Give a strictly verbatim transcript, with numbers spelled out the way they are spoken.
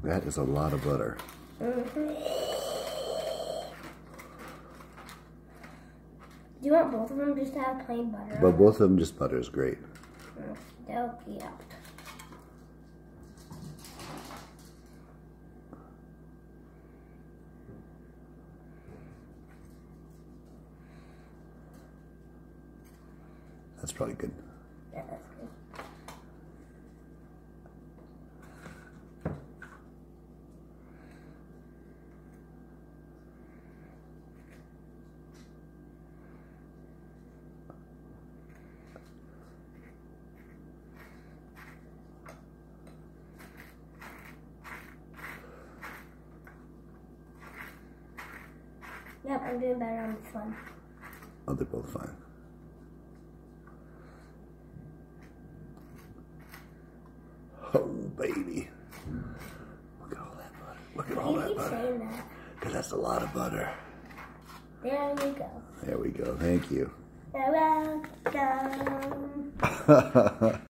That is a lot of butter. Mm-hmm. Do you want both of them just to have plain butter? But both of them, just butter is great. Okey doke. That's probably good. Yeah, that's good. Yep, I'm doing better on this one. Oh, they're both fine. Oh, baby. Look at all that butter. Look at all You that keep butter. saying that. Because that's a lot of butter. There you go. There we go. Thank you. You're welcome.